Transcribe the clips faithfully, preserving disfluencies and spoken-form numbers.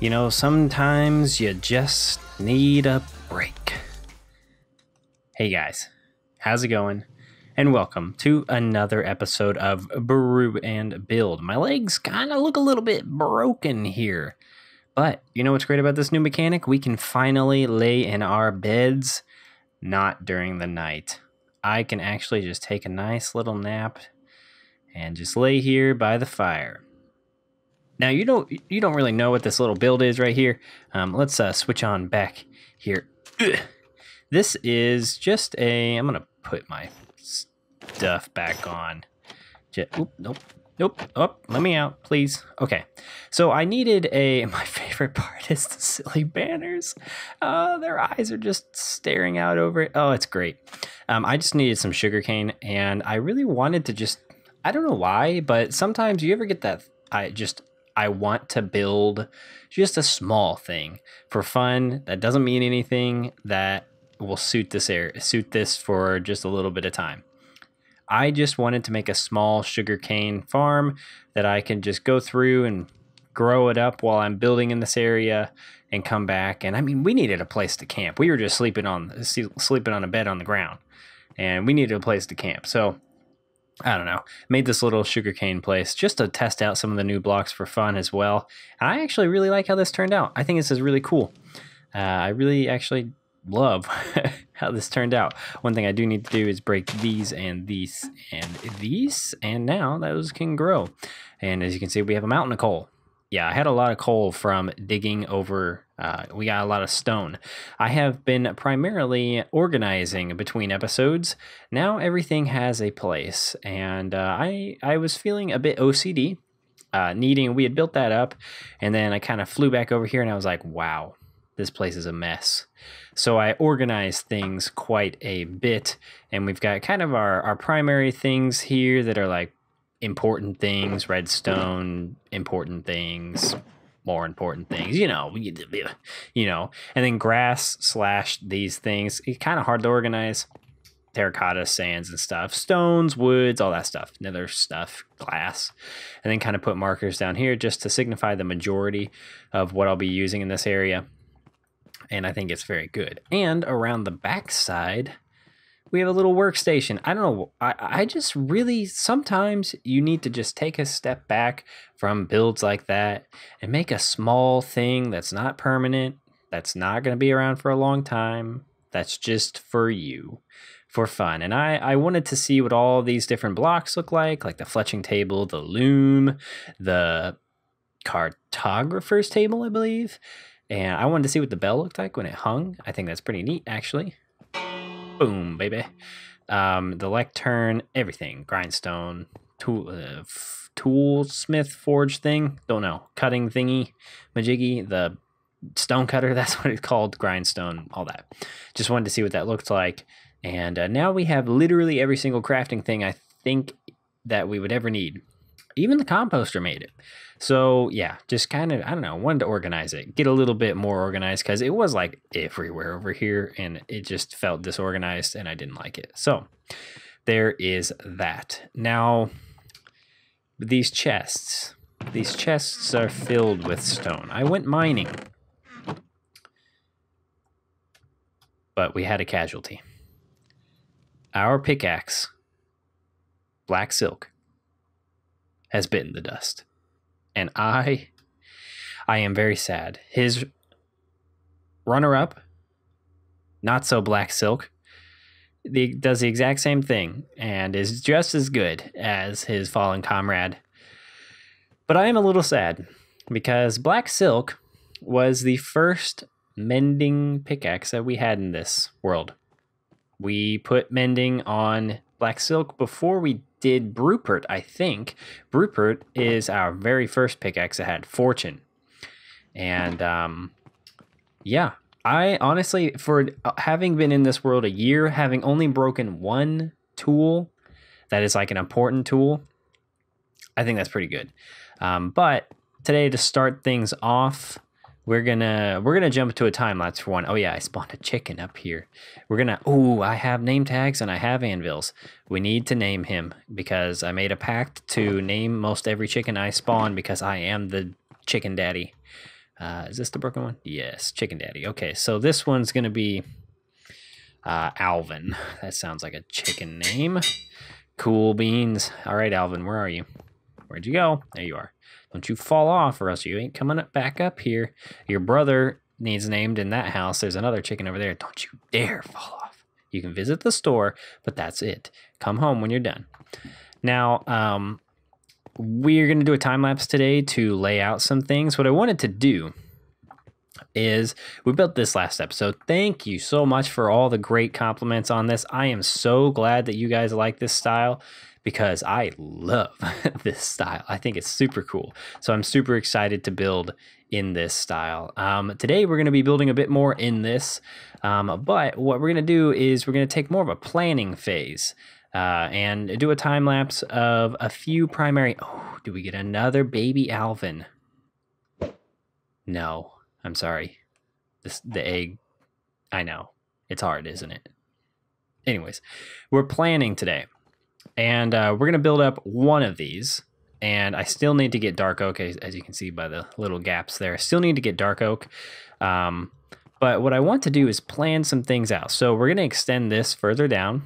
You know, sometimes you just need a break. Hey guys, how's it going? And welcome to another episode of Brew and Build. My legs kind of look a little bit broken here. But you know what's great about this new mechanic? We can finally lay in our beds, not during the night. I can actually just take a nice little nap and just lay here by the fire. Now, you don't you don't really know what this little build is right here. Um, let's uh, switch on back here. Ugh. This is just a... I'm going to put my stuff back on. Just, oop, nope. Nope. Oh, let me out, please. Okay. So I needed a... My favorite part is the silly banners. Uh, their eyes are just staring out over it. Oh, it's great. Um, I just needed some sugarcane, and I really wanted to just... I don't know why, but sometimes you ever get that... I just... I want to build just a small thing for fun that doesn't mean anything, that will suit this area, suit this for just a little bit of time. I just wanted to make a small sugarcane farm that I can just go through and grow it up while I'm building in this area and come back. And I mean, we needed a place to camp. We were just sleeping on sleeping on a bed on the ground, and we needed a place to camp. So I don't know, made this little sugarcane place just to test out some of the new blocks for fun as well. And I actually really like how this turned out. I think this is really cool. Uh, I really actually love how this turned out. One thing I do need to do is break these and these and these, and now those can grow. And as you can see, we have a mountain of coal. Yeah, I had a lot of coal from digging over. Uh, we got a lot of stone. I have been primarily organizing between episodes. Now everything has a place, and uh, I I was feeling a bit O C D, uh, needing. We had built that up, and then I kind of flew back over here, and I was like, wow, this place is a mess. So I organized things quite a bit, and we've got kind of our our primary things here that are like important things, redstone, important things, more important things, you know, you know, and then grass slash these things. It's kind of hard to organize. Terracotta, sands and stuff, stones, woods, all that stuff, nether stuff, glass, and then kind of put markers down here just to signify the majority of what I'll be using in this area. And I think it's very good. And around the back side, we have a little workstation. I don't know. I, I just really, sometimes you need to just take a step back from builds like that and make a small thing that's not permanent, that's not going to be around for a long time, that's just for you, for fun. And I, I wanted to see what all these different blocks look like, like the fletching table, the loom, the cartographer's table, I believe. And I wanted to see what the bell looked like when it hung. I think that's pretty neat, actually. Boom, baby. Um, the lectern, everything. Grindstone, tool, uh, tool smith forge thing. Don't know. Cutting thingy, majiggy, the stone cutter. That's what it's called. Grindstone, all that. Just wanted to see what that looked like. And uh, now we have literally every single crafting thing I think that we would ever need. Even the composter made it. So yeah, just kind of, I don't know, wanted to organize it, get a little bit more organized, because it was like everywhere over here and it just felt disorganized and I didn't like it. So there is that. Now, these chests, these chests are filled with stone. I went mining, but we had a casualty. Our pickaxe, black silk, has bitten the dust. And I, I am very sad. His runner-up, not so black silk, the, does the exact same thing and is just as good as his fallen comrade. But I am a little sad because black silk was the first mending pickaxe that we had in this world. We put mending on black silk before we did Brewpert, I think. Brewpert is our very first pickaxe that had fortune. And um, yeah, I honestly, for having been in this world a year, having only broken one tool that is like an important tool, I think that's pretty good. Um, but today, to start things off, We're gonna we're gonna jump to a time lapse for one. Oh yeah, I spawned a chicken up here. We're gonna oh I have name tags and I have anvils. We need to name him because I made a pact to name most every chicken I spawn because I am the chicken daddy. Uh, is this the broken one? Yes, Chicken Daddy. Okay, so this one's going to be uh, Alvin. That sounds like a chicken name. Cool beans. All right, Alvin, where are you? Where'd you go? There you are. Don't you fall off or else you ain't coming up back up here. Your brother needs named in that house. There's another chicken over there. Don't you dare fall off. You can visit the store, but that's it. Come home when you're done. Now, um, we're going to do a time lapse today to lay out some things. What I wanted to do is we built this last episode. Thank you so much for all the great compliments on this. I am so glad that you guys like this style because I love this style. I think it's super cool. So I'm super excited to build in this style. Um, today we're going to be building a bit more in this, um, but what we're going to do is we're going to take more of a planning phase uh, and do a time lapse of a few primary. Oh, do we get another baby Alvin? No. I'm sorry. This, the egg, I know. It's hard, isn't it? Anyways, we're planning today. And uh, we're going to build up one of these. And I still need to get dark oak, as, as you can see by the little gaps there. I still need to get dark oak. Um, but what I want to do is plan some things out. So we're going to extend this further down.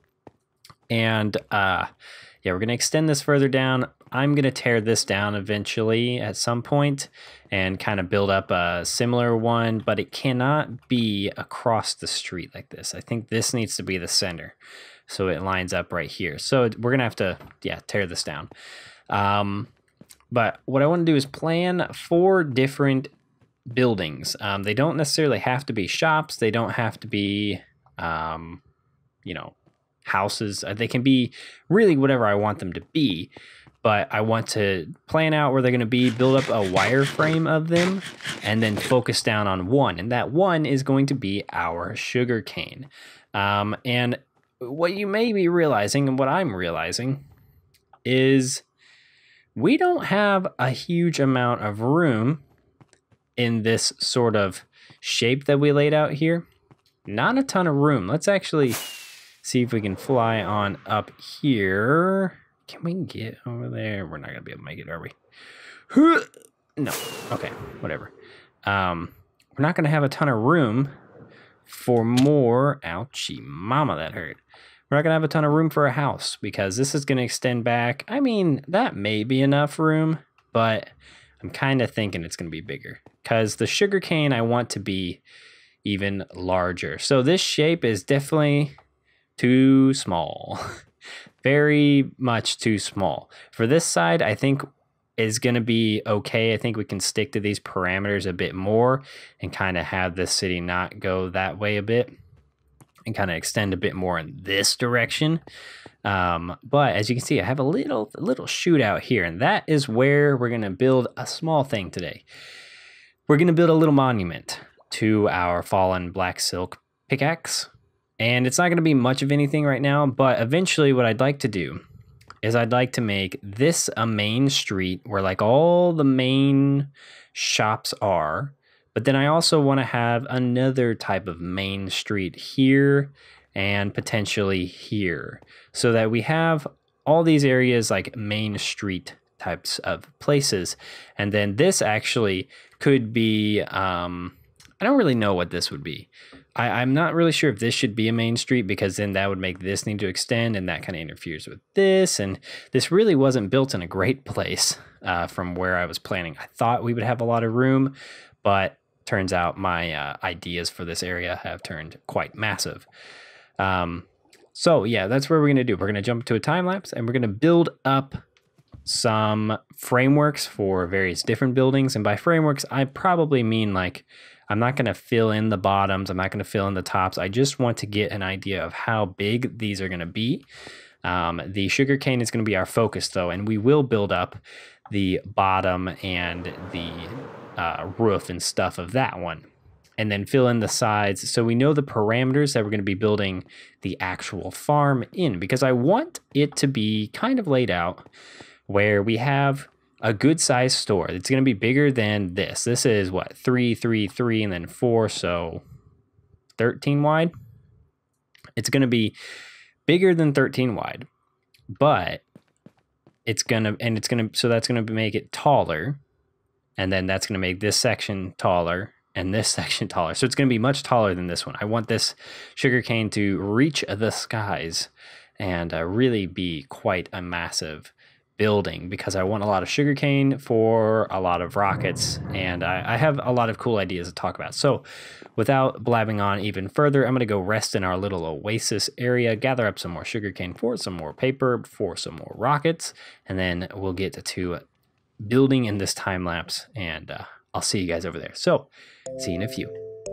And uh, yeah, we're going to extend this further down. I'm going to tear this down eventually at some point and kind of build up a similar one, but it cannot be across the street like this. I think this needs to be the center. So it lines up right here. So we're going to have to, yeah, tear this down. Um, but what I want to do is plan four different buildings. Um, they don't necessarily have to be shops. They don't have to be, um, you know, houses. They can be really whatever I want them to be. But I want to plan out where they're going to be, build up a wireframe of them, and then focus down on one. And that one is going to be our sugarcane. Um, and what you may be realizing, and what I'm realizing, is we don't have a huge amount of room in this sort of shape that we laid out here. Not a ton of room. Let's actually see if we can fly on up here. Can we get over there? We're not going to be able to make it, are we? No. Okay, whatever. Um, we're not going to have a ton of room for more. Ouchie, mama, that hurt. We're not going to have a ton of room for a house because this is going to extend back. I mean, that may be enough room, but I'm kind of thinking it's going to be bigger because the sugarcane I want to be even larger. So this shape is definitely too small. Very much too small. For this side, I think is going to be okay. I think we can stick to these parameters a bit more and kind of have this city not go that way a bit and kind of extend a bit more in this direction. Um, but as you can see, I have a little, a little shootout here, and that is where we're going to build a small thing today. We're going to build a little monument to our fallen black silk pickaxe. And it's not going to be much of anything right now, but eventually what I'd like to do is I'd like to make this a main street where like all the main shops are, but then I also want to have another type of main street here and potentially here so that we have all these areas like main street types of places. And then this actually could be, um, I don't really know what this would be. I, I'm not really sure if this should be a main street because then that would make this need to extend and that kind of interferes with this. And this really wasn't built in a great place uh, from where I was planning. I thought we would have a lot of room, but turns out my uh, ideas for this area have turned quite massive. Um, so yeah, that's what we're going to do. We're going to jump to a time lapse and we're going to build up some frameworks for various different buildings. And by frameworks, I probably mean like, I'm not going to fill in the bottoms. I'm not going to fill in the tops. I just want to get an idea of how big these are going to be. Um, the sugarcane is going to be our focus, though, and we will build up the bottom and the uh, roof and stuff of that one, and then fill in the sides so we know the parameters that we're going to be building the actual farm in, because I want it to be kind of laid out where we have a good size store. It's going to be bigger than this. This is what, three, three, three, and then four, so thirteen wide. It's going to be bigger than thirteen wide, but it's going to, and it's going to, so that's going to make it taller. and then that's going to make this section taller and this section taller. So it's going to be much taller than this one. I want this sugarcane to reach the skies and uh, really be quite a massive building, because I want a lot of sugarcane for a lot of rockets, and I, I have a lot of cool ideas to talk about. So without blabbing on even further, I'm going to go rest in our little oasis area, gather up some more sugarcane for some more paper, for some more rockets, and then we'll get to building in this time lapse, and uh, I'll see you guys over there. So see you in a few.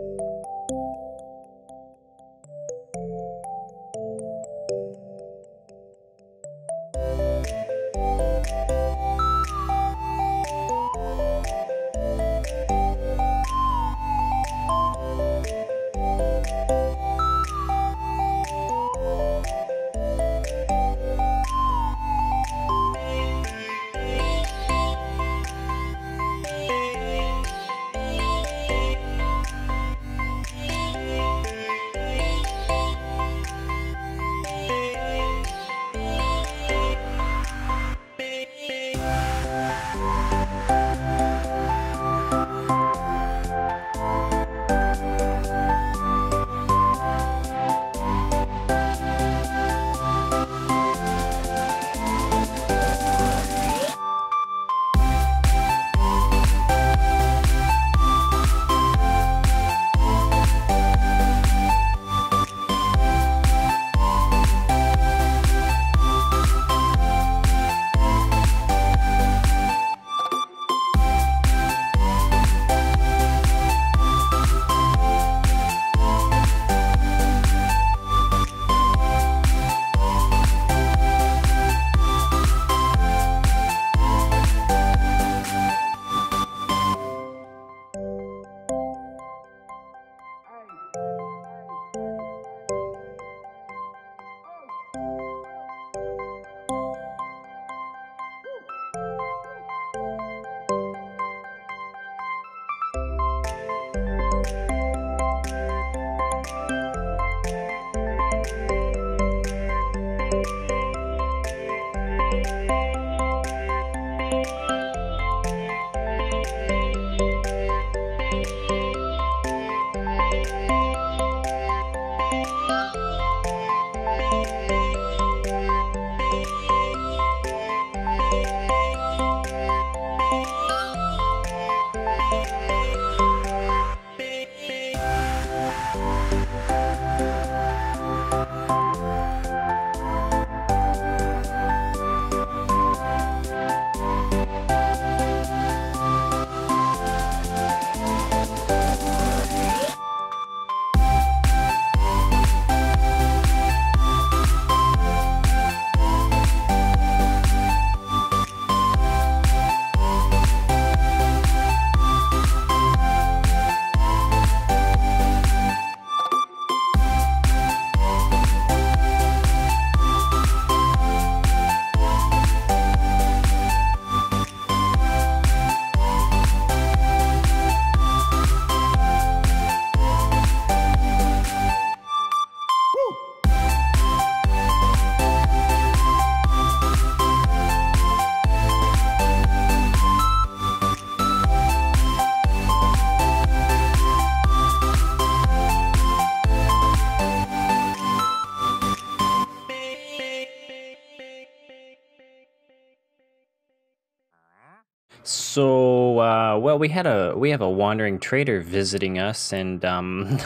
So, uh, well, we had a we have a wandering trader visiting us, and um,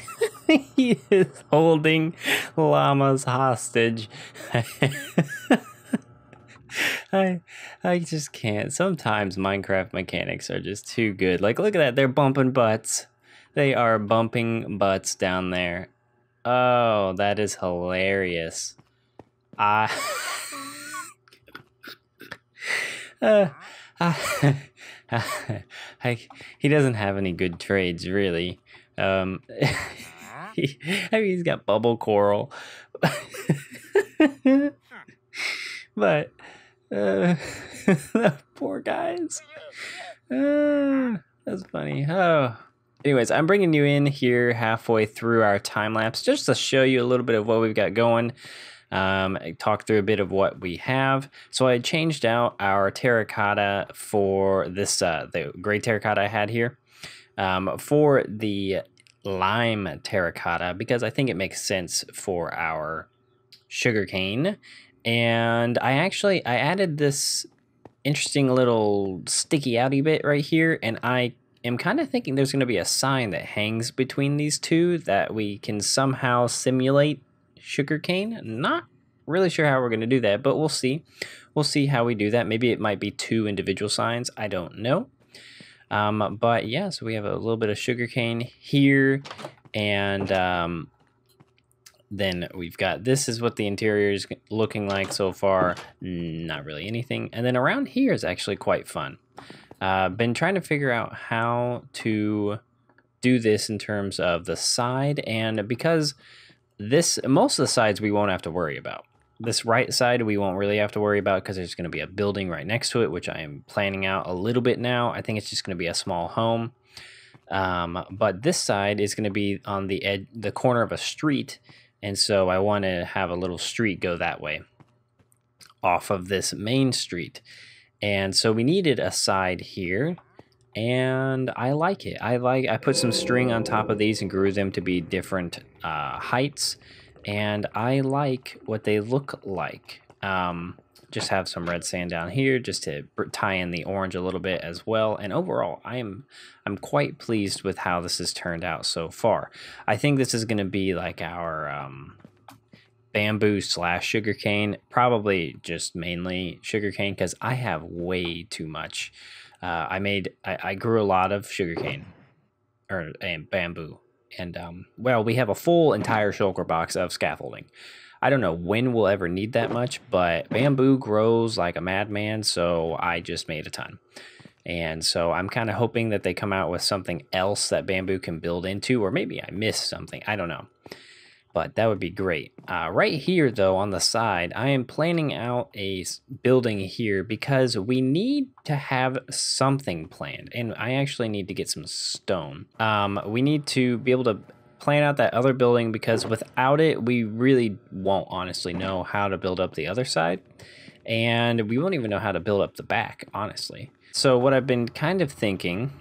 he is holding llamas hostage. I I just can't. Sometimes Minecraft mechanics are just too good. Like, look at that. They're bumping butts. They are bumping butts down there. Oh, that is hilarious. I... uh, I, I, he doesn't have any good trades, really. Um, he, I mean, he's got bubble coral. But... Uh, poor guys. Uh, that's funny. Oh. Anyways, I'm bringing you in here halfway through our time lapse just to show you a little bit of what we've got going. um, talk through a bit of what we have. So I changed out our terracotta for this, uh, the gray terracotta I had here, um, for the lime terracotta, because I think it makes sense for our sugarcane. And I actually, I added this interesting little sticky outy bit right here, and I am kind of thinking there's going to be a sign that hangs between these two that we can somehow simulate sugarcane. Not really sure how we're going to do that, but we'll see. We'll see how we do that. Maybe it might be two individual signs. I don't know. Um, but yeah, so we have a little bit of sugarcane here, and um, then we've got, this is what the interior is looking like so far. Not really anything. And then around here is actually quite fun. Uh, been trying to figure out how to do this in terms of the side, and because this, most of the sides we won't have to worry about. This right side we won't really have to worry about because there's going to be a building right next to it, which I am planning out a little bit now. I think it's just going to be a small home. Um, but this side is going to be on the edge, the corner of a street. And so I want to have a little street go that way off of this main street. And so we needed a side here, and I like it. I like, I put some string on top of these and grew them to be different uh, heights. And I like what they look like. Um, just have some red sand down here just to tie in the orange a little bit as well. And overall, I am I'm quite pleased with how this has turned out so far. I think this is going to be like our um, bamboo slash sugarcane, probably just mainly sugarcane because I have way too much. Uh, I made I, I grew a lot of sugarcane or and bamboo, and um, well, we have a full entire shulker box of scaffolding. I don't know when we'll ever need that much, but bamboo grows like a madman, so I just made a ton. And so I'm kind of hoping that they come out with something else that bamboo can build into, or maybe I missed something. I don't know. But that would be great. Uh, right here, though, on the side, I am planning out a building here because we need to have something planned. And I actually need to get some stone. Um, we need to be able to plan out that other building because without it, we really won't honestly know how to build up the other side. And we won't even know how to build up the back, honestly. So what I've been kind of thinking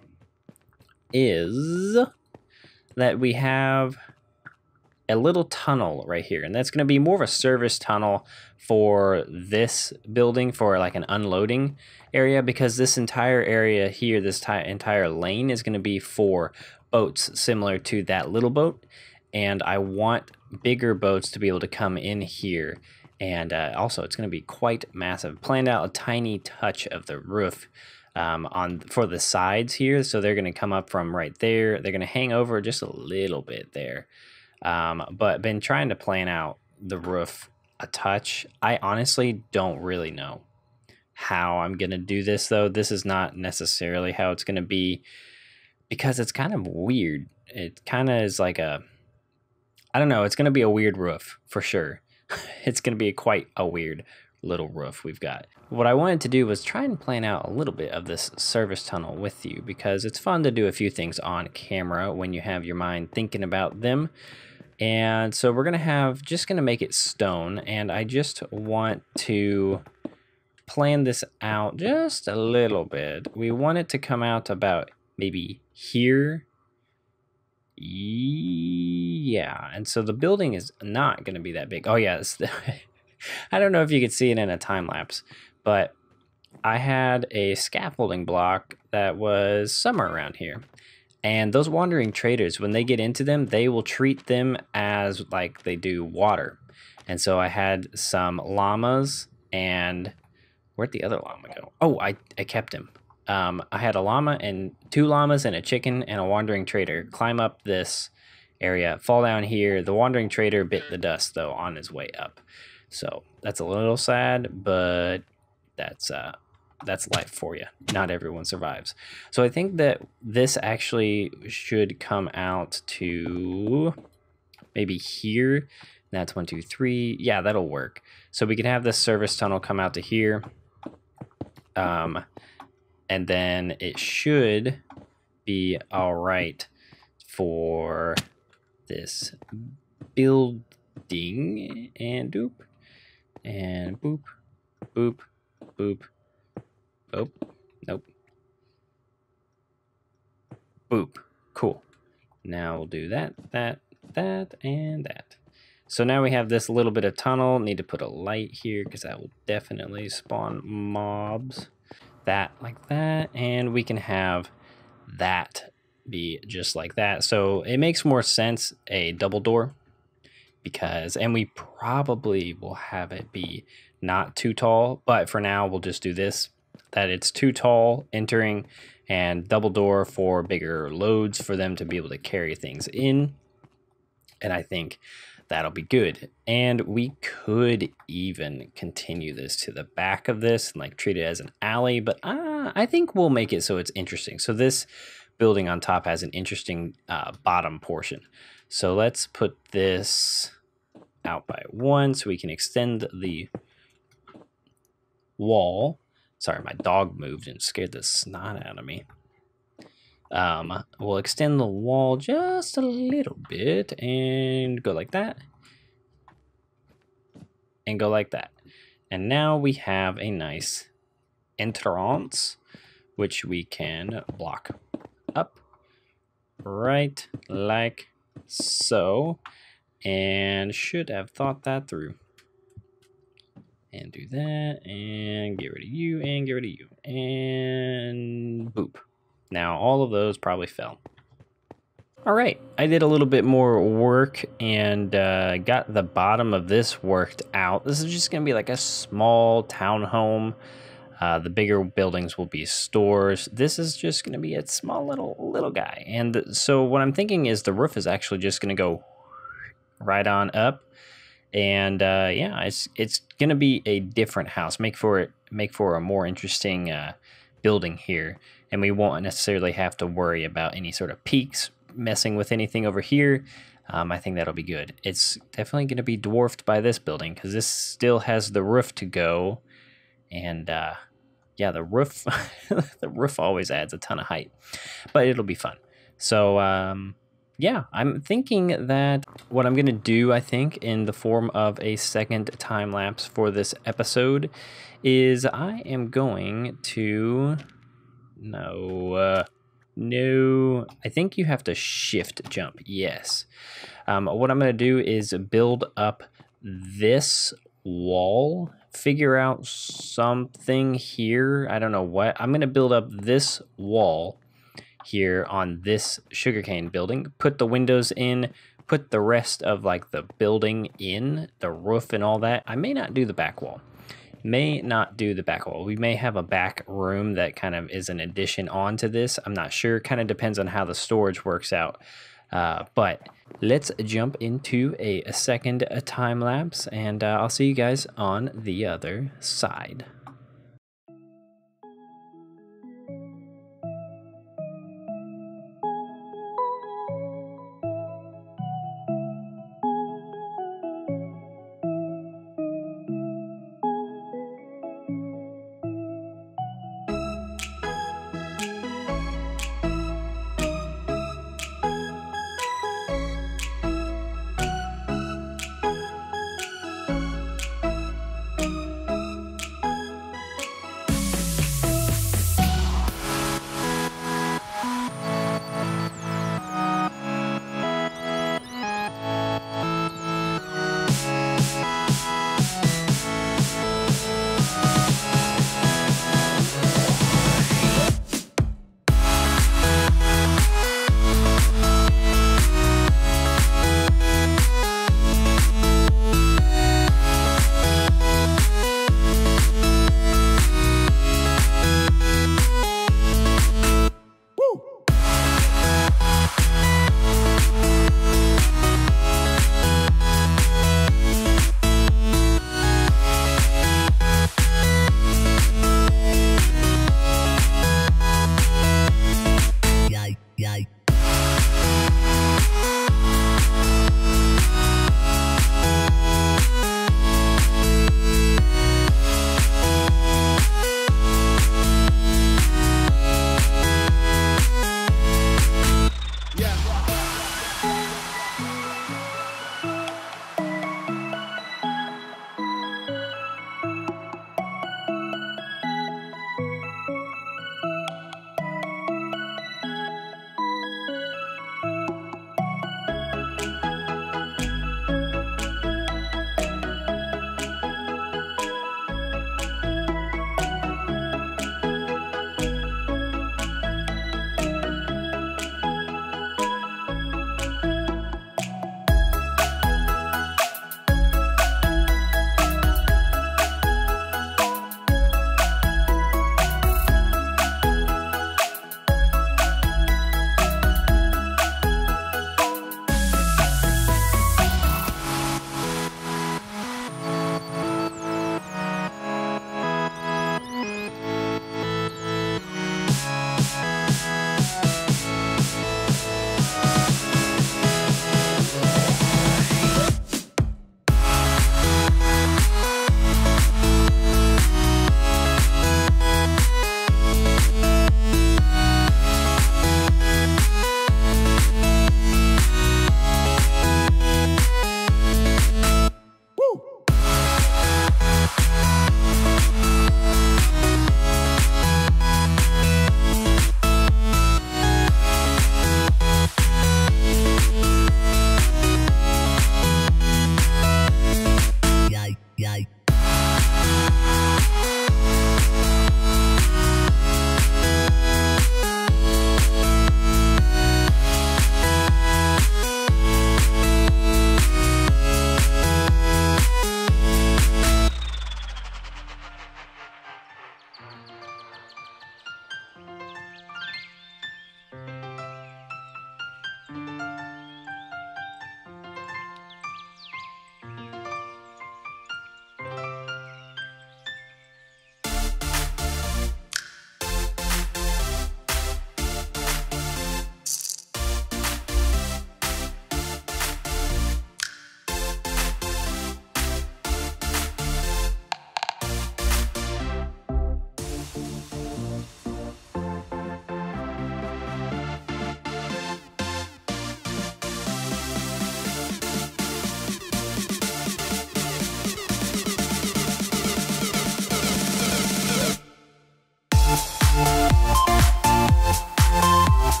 is that we have a little tunnel right here, and that's going to be more of a service tunnel for this building, for like an unloading area, because this entire area here, this entire lane is going to be for boats similar to that little boat, and I want bigger boats to be able to come in here. And uh, also it's going to be quite massive. Planned out a tiny touch of the roof um, on for the sides here, so they're going to come up from right there. They're going to hang over just a little bit there. Um, but been trying to plan out the roof a touch. I honestly don't really know how I'm going to do this, though. This is not necessarily how it's going to be because it's kind of weird. It kind of is like a, I don't know, it's going to be a weird roof for sure. It's going to be quite a weird little roof we've got. What I wanted to do was try and plan out a little bit of this service tunnel with you because it's fun to do a few things on camera when you have your mind thinking about them. And so we're going to have, just going to make it stone, and I just want to plan this out just a little bit. We want it to come out about maybe here. Yeah, and so the building is not going to be that big. Oh yeah, it's the I don't know if you could see it in a time lapse, but I had a scaffolding block that was somewhere around here. And those wandering traders, when they get into them, they will treat them as like they do water. And so I had some llamas, and where'd the other llama go? Oh, I, I kept him. Um, I had a llama and two llamas and a chicken and a wandering trader climb up this area, fall down here. The wandering trader bit the dust, though, on his way up. So that's a little sad, but that's uh, that's life for you. Not everyone survives. So I think that this actually should come out to maybe here. That's one, two, three. Yeah, that'll work. So we can have this service tunnel come out to here. Um, and then it should be all right for this build ding, and doop, and boop, boop, boop, boop, nope, boop. Cool. Now we'll do that, that, that, and that. So now we have this little bit of tunnel. Need to put a light here because that will definitely spawn mobs. That like that, and we can have that be just like that. So it makes more sense a double door because, and we probably will have it be not too tall, but for now we'll just do this, that it's too tall entering and double door for bigger loads for them to be able to carry things in. And I think that'll be good. And we could even continue this to the back of this and like treat it as an alley, but uh, I think we'll make it so it's interesting. So this building on top has an interesting uh, bottom portion. So let's put this out by one so we can extend the wall. Sorry, my dog moved and scared the snot out of me. Um, we'll extend the wall just a little bit and go like that. And go like that. And now we have a nice entrance, which we can block up right like so. And should have thought that through. And do that, and get rid of you, and get rid of you, and boop. Now, all of those probably fell. All right, I did a little bit more work and uh, got the bottom of this worked out. This is just gonna be like a small townhome. Uh, the bigger buildings will be stores. This is just gonna be a small little, little guy. And so what I'm thinking is the roof is actually just gonna go right on up. And uh, yeah, it's it's gonna be a different house. Make for it, make for a more interesting uh, building here, and we won't necessarily have to worry about any sort of peaks messing with anything over here. Um, I think that'll be good. It's definitely gonna be dwarfed by this building because this still has the roof to go, and uh, yeah, the roof the roof always adds a ton of height, but it'll be fun. So. Um, Yeah, I'm thinking that what I'm going to do, I think, in the form of a second time lapse for this episode is I am going to, no, uh, no, I think you have to shift jump, yes. Um, what I'm going to do is build up this wall, figure out something here, I don't know what, I'm going to build up this wall here on this sugarcane building, put the windows in, put the rest of like the building in, the roof and all that. I may not do the back wall, may not do the back wall. We may have a back room that kind of is an addition onto this. I'm not sure, kind of depends on how the storage works out. Uh, but let's jump into a, a second a time lapse and uh, I'll see you guys on the other side.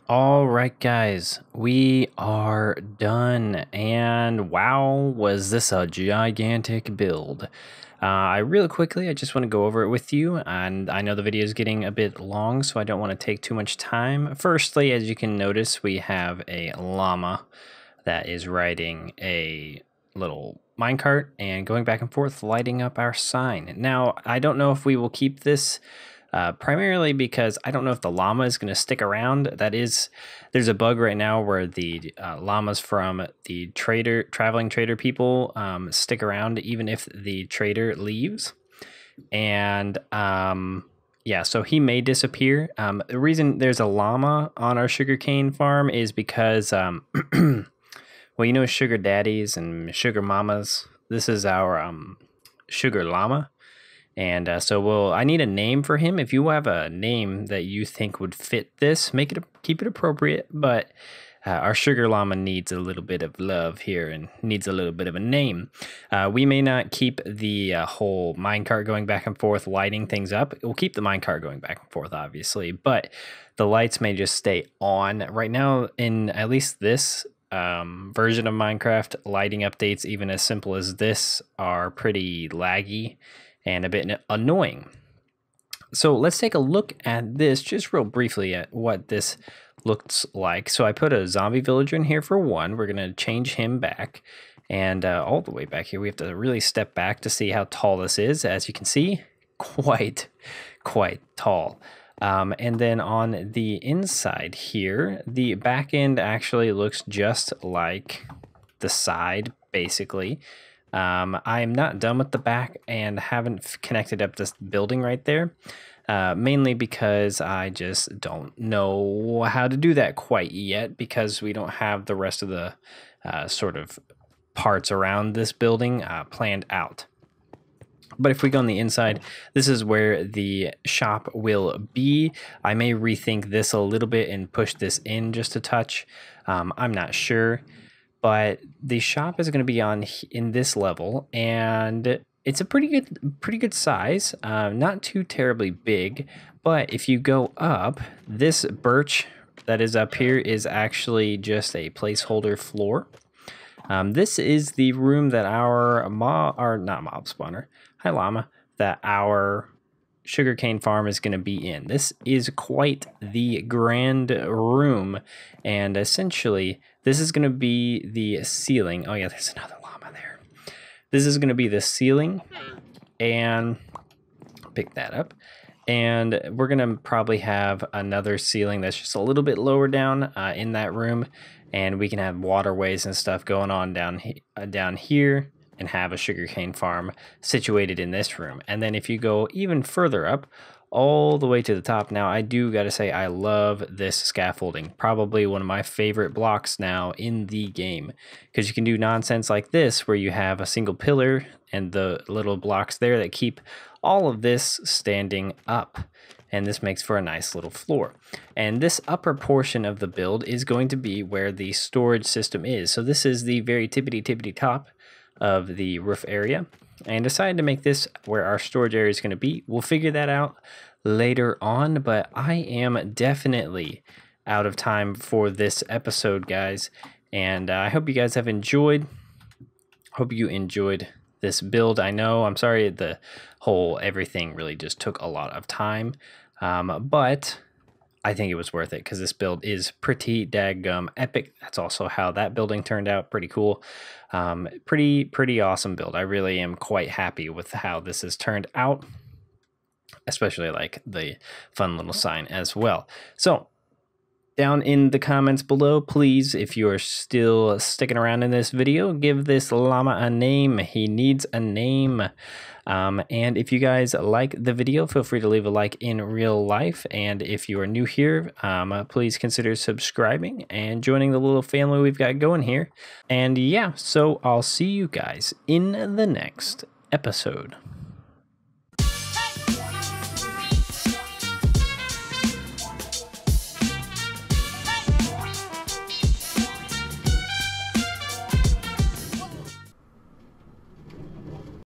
All right, guys, we are done. And wow, was this a gigantic build. Uh, I really quickly, I just want to go over it with you. And I know the video is getting a bit long, so I don't want to take too much time. Firstly, as you can notice, we have a llama that is riding a little minecart and going back and forth, lighting up our sign. Now, I don't know if we will keep this Uh, primarily because I don't know if the llama is going to stick around. That is, there's a bug right now where the uh, llamas from the trader, traveling trader people um, stick around even if the trader leaves. And um, yeah, so he may disappear. Um, the reason there's a llama on our sugarcane farm is because, um, well, you know, sugar daddies and sugar mamas. This is our um, sugar llama. And uh, so we'll, I need a name for him. If you have a name that you think would fit this, make it, keep it appropriate. But uh, our sugar llama needs a little bit of love here and needs a little bit of a name. Uh, we may not keep the uh, whole minecart going back and forth, lighting things up. We'll keep the minecart going back and forth, obviously. But the lights may just stay on. Right now, in at least this um, version of Minecraft, lighting updates, even as simple as this, are pretty laggy and a bit annoying. So let's take a look at this just real briefly at what this looks like. So I put a zombie villager in here for one. We're going to change him back, and uh, all the way back here we have to really step back to see how tall this is. As you can see, quite quite tall. Um, and then on the inside here, the back end actually looks just like the side, basically. Um, I'm not done with the back and haven't connected up this building right there, uh, mainly because I just don't know how to do that quite yet, because we don't have the rest of the uh, sort of parts around this building uh, planned out. But if we go on the inside, this is where the shop will be. I may rethink this a little bit and push this in just a touch. Um, I'm not sure. But the shop is going to be on in this level, and it's a pretty good, pretty good size. Uh, not too terribly big, but if you go up, this birch that is up here is actually just a placeholder floor. Um, this is the room that our mob, or not mob spawner, hi llama, that our sugarcane farm is going to be in. This is quite the grand room, and essentially this is going to be the ceiling. Oh yeah, there's another llama there. This is going to be the ceiling, and pick that up, and we're going to probably have another ceiling that's just a little bit lower down uh, in that room, and we can have waterways and stuff going on down he uh, down here, and have a sugarcane farm situated in this room. And then if you go even further up, all the way to the top, now I do gotta say I love this scaffolding. Probably one of my favorite blocks now in the game, because you can do nonsense like this where you have a single pillar and the little blocks there that keep all of this standing up. And this makes for a nice little floor. And this upper portion of the build is going to be where the storage system is. So this is the very tippity tippity top of the roof area, and decided to make this where our storage area is going to be. We'll figure that out later on, but I am definitely out of time for this episode, guys, and uh, I hope you guys have enjoyed. Hope you enjoyed this build. I know, I'm sorry, the whole everything really just took a lot of time, um, but I think it was worth it, because this build is pretty daggum epic. That's also how that building turned out. Pretty cool. Um, pretty, pretty awesome build. I really am quite happy with how this has turned out, especially like the fun little sign as well. So down in the comments below, please, if you are still sticking around in this video, give this llama a name. He needs a name. Um, and if you guys like the video, feel free to leave a like in real life. And if you are new here, um, uh, please consider subscribing and joining the little family we've got going here. And yeah, so I'll see you guys in the next episode.